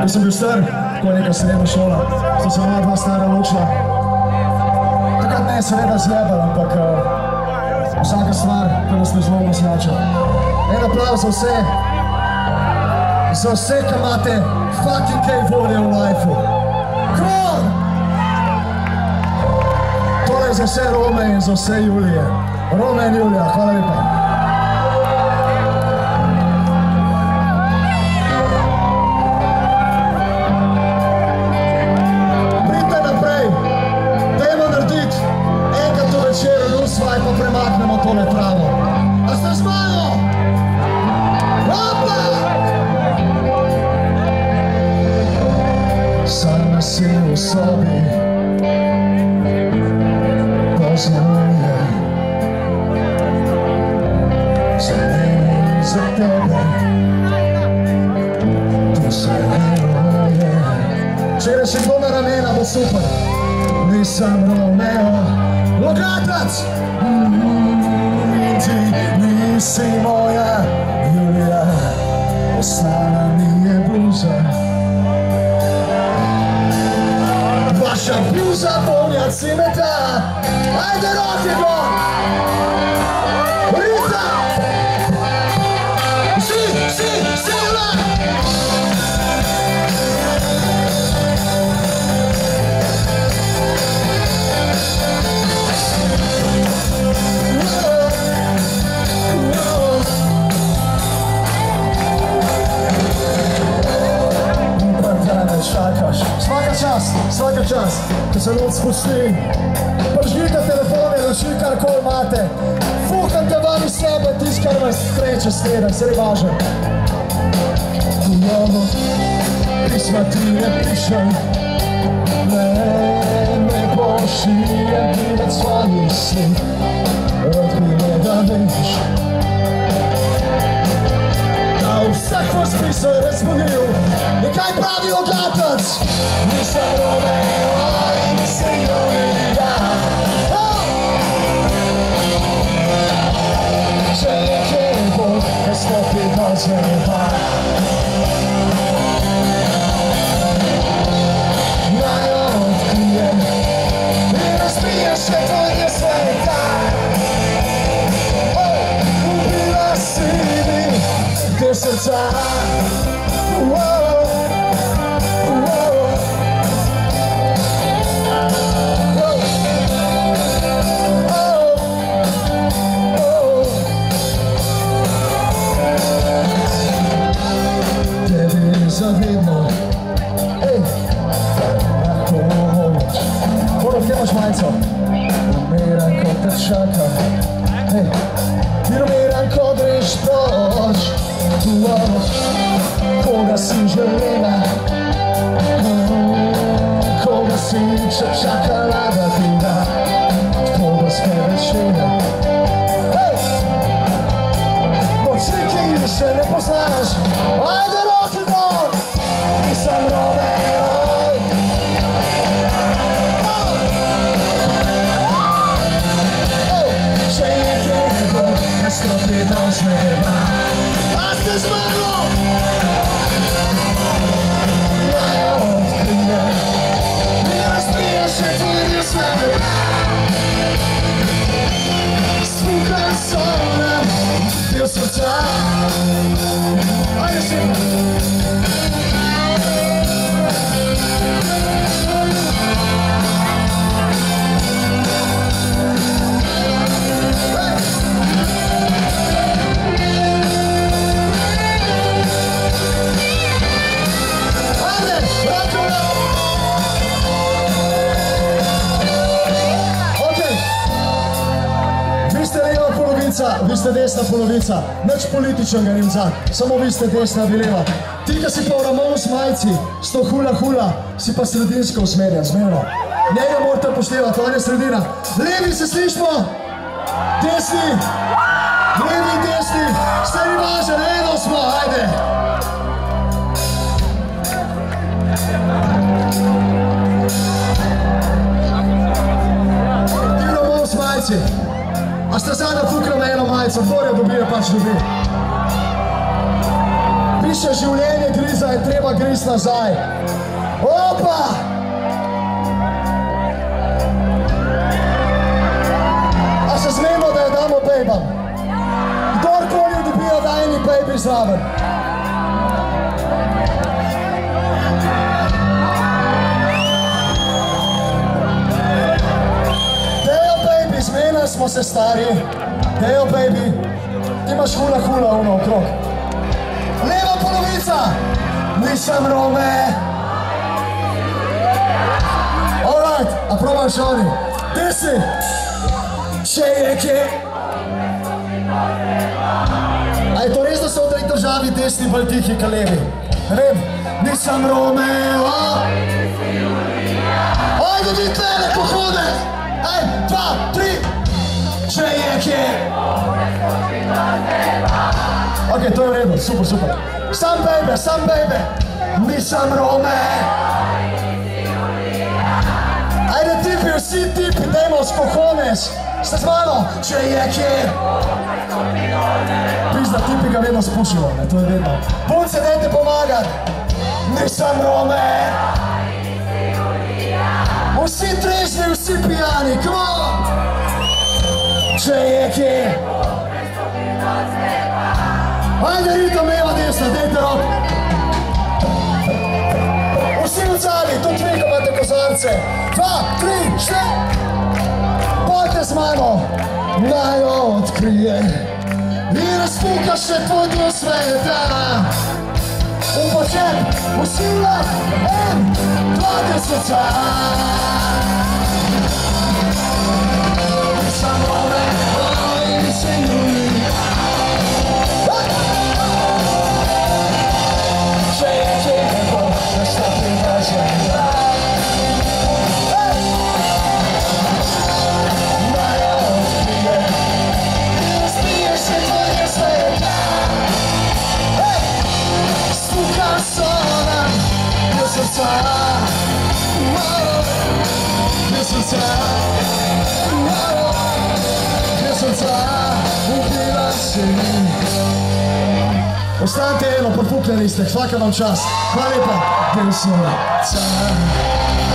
sem bil star, ko je neka srednja šola, sta se moja dva stara ločila. Takrat ne je seveda zjebal, ampak vsaka stvar, ki nas ne zelo znača. En aplauz za vse, ki imate fucking kaj volje v lifeu. Come on! Tole je za vse Rome in za vse Julije. Rome in Julija, hvala lepa. Pa premaknemo tole travo. A ste z mano? Hopla! Sama si v sobi poznuje za mene in za tebe tu se veruje. Če je še kdo na ramena, bo super. Nisem Romeo Logatac! Ti nisi moja Julija, ostala mi je bluza. Vaša bluza polnja cimeta. Ajde, roke gor! Rita! Si, Ula! Svaka čast, ko se noč spusti, pržgite telefone, roči karkoli imate, fukate vam iz sebe, tisti, kar vas sreče sleda, se ne važem. Kujovo, pisma ti ne pišem, ne pošiljem ti med svojih slik, rad bi me da veš. Da vsak vas bi se razbudil, in kaj pravi Logatac? Nisem Romeo in nisem Julija. Če je kjer bo, ne stopi do zmeba. Naj odkrijem in razbije še tvojega sveta. Ubila si mi del srca. Zavedno, lahko moč. Moram, kje imaš majico? Umiram, ko te čakam. In umiram, ko greš proč. Koga si želela, koga si čakala, da ti da pogoske večere. Počniki še ne poznaš, ajde roki gor! Nisem Romeo. Če je nebo, ne stopi do zmeba. A ste z mano? Naj odkrijem in razbije še tvojega sveta. Spukan so nam del srca. Ajde si! Vi ste desna polovica, nič političnega ni vzad, samo vi ste desna ali leva. Ti, ki si pa v Ramones majici, s to hula, si pa sredinsko usmerjen, zmerno. Njega morate poštevati, on je sredina. Levi se slišmo, desni, levi, desni, vse ni važno, eno smo, ajde. Ti v Ramones majici. A ste zadnja fukra na eno majico, dvorja dobijo, pač dobi. Vi Piše življenje griza in treba griz nazaj. Opa! A se zmenimo, da jo damo bejbam? Kdorkoli dobijo, daj eni bejbi zraven. Dejo bejbi, zmenili smo se stari. Dejo bejbi, ti imaš hula ono okrog. Leva polovica, nisem Rome. Alright, a probam še oni. Desni, še je kje. A je to res, da so v tej državi desni bolj tihi ka levi? Ne vem, nisem Romeo. Ajde, vi tlele, pohode. Aj, 2, 3. Če je kje. Ok, to je v redu, super. Sam bejbe, nisem Rome. Ajde tipi, vsi tipi, dajmo s cojones. Ste z mano? Če je kje. Pizda, tipi ga vedno spušijo, to je vedno. Punce, dajte pomagati. Nisem Rome. Vsi trežni, vsi pijani, come on. Če je kje. Ajde, ritem, leva, desna, dejte rok. Vsi v cali, tudi vi, ko imate kozarce. 2, 3, 4. Pojte z mano. Naj jo odkrije in razpuka še tvoj del sveta. In počep, vsi vlah, 1, 2, del srca. Nisem Rome, nisem Julija. Če je kjero, da šta privažem. Naj jo odkrije, spije še tvoj del sveta. Spuka sona, del srca. Del srca. Ubila si mi. Ostanite eno, podpukljeni ste, hvaka vam čas. Hvala lepa. Del srca.